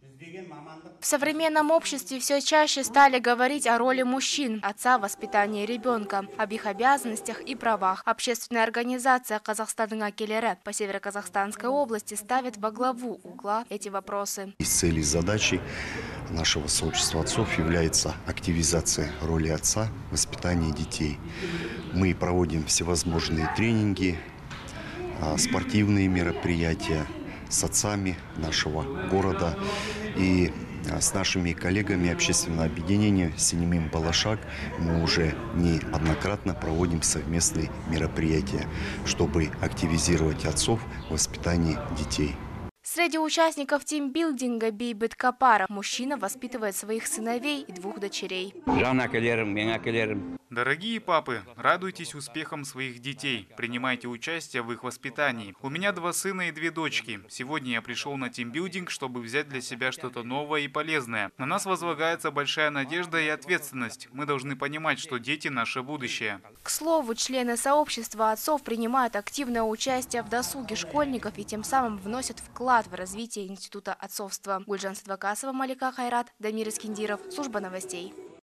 В современном обществе все чаще стали говорить о роли мужчин, отца в воспитании ребенка, об их обязанностях и правах. Общественная организация «Казахстанның әкелері» по Северо-Казахстанской области ставит во главу угла эти вопросы. Из целей и задачей нашего сообщества отцов является активизация роли отца в воспитании детей. Мы проводим всевозможные тренинги, спортивные мероприятия с отцами нашего города и с нашими коллегами общественного объединения «Синемим Балашак» мы уже неоднократно проводим совместные мероприятия, чтобы активизировать отцов в воспитании детей. Среди участников тимбилдинга Бейбет Капара мужчина воспитывает своих сыновей и 2 дочерей. Дорогие папы, радуйтесь успехам своих детей, принимайте участие в их воспитании. У меня 2 сына и 2 дочки. Сегодня я пришел на тимбилдинг, чтобы взять для себя что-то новое и полезное. На нас возлагается большая надежда и ответственность. Мы должны понимать, что дети – наше будущее. К слову, члены сообщества отцов принимают активное участие в досуге школьников и тем самым вносят вклад в развитие института отцовства. Гульжан Садвакасова, Малика Хайрат, Дамир Искендиров, служба новостей.